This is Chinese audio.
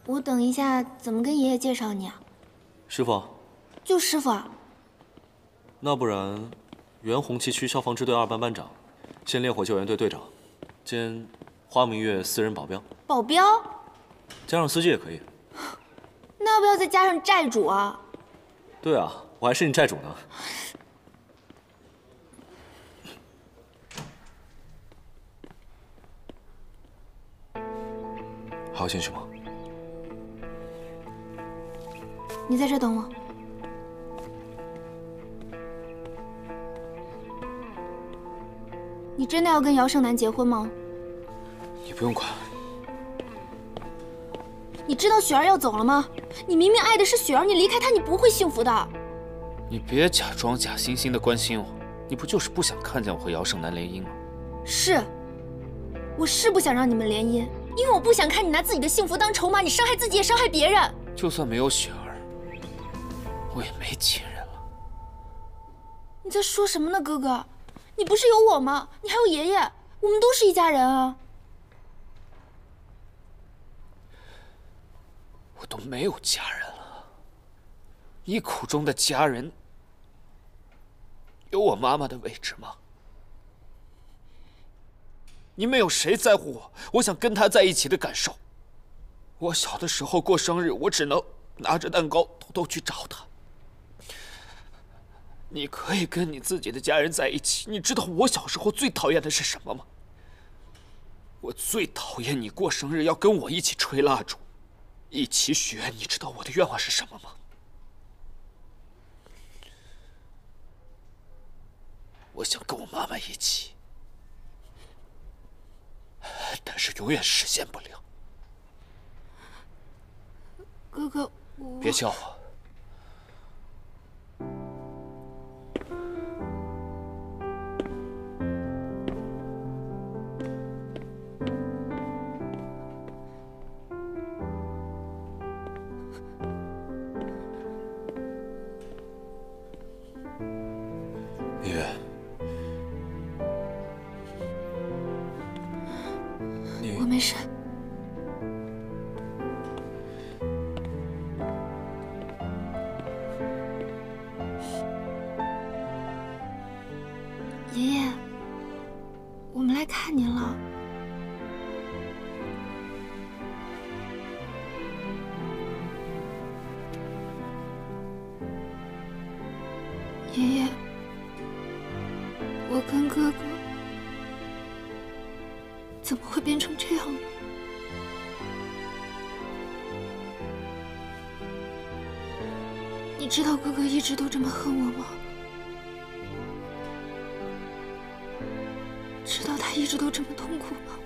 我等一下怎么跟爷爷介绍你啊？ 师傅。 就师傅啊。 那不然，原红旗区消防支队2班班长，现烈火救援队队长，兼花明月私人保镖。 保镖？ 加上司机也可以。 那要不要再加上债主啊？ 对啊，我还是你债主呢。还要进去吗？ 你在这等我。你真的要跟姚胜男结婚吗？ 你不用管。 你知道雪儿要走了吗？你明明爱的是雪儿，你离开她，你不会幸福的。 你别假装假惺惺的关心我，你不就是不想看见我和姚胜男联姻吗？ 是，我是不想让你们联姻，因为我不想看你拿自己的幸福当筹码，你伤害自己也伤害别人。 就算没有雪儿，我也没亲人了。 你在说什么呢，哥哥？你不是有我吗？你还有爷爷，我们都是一家人啊。 我都没有家人了，你口中的家人有我妈妈的位置吗？你们有谁在乎我想跟她在一起的感受？我小的时候过生日，我只能拿着蛋糕偷偷去找她。你可以跟你自己的家人在一起，你知道我小时候最讨厌的是什么吗？我最讨厌你过生日要跟我一起吹蜡烛，一起许愿。你知道我的愿望是什么吗？我想跟我妈妈一起，但是永远实现不了。 哥哥，我别叫我。 李月， 我没事。爷爷，我们来看您了。爷爷，我跟哥哥怎么会变成这样呢？你知道哥哥一直都这么恨我吗？知道他一直都这么痛苦吗？